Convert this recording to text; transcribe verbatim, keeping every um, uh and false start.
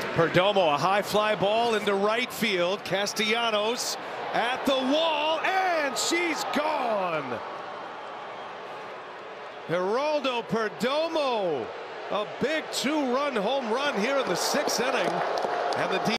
Perdomo, a high fly ball into right field. Castellanos at the wall, and she's gone. Geraldo Perdomo, a big two-run home run here in the sixth inning, and the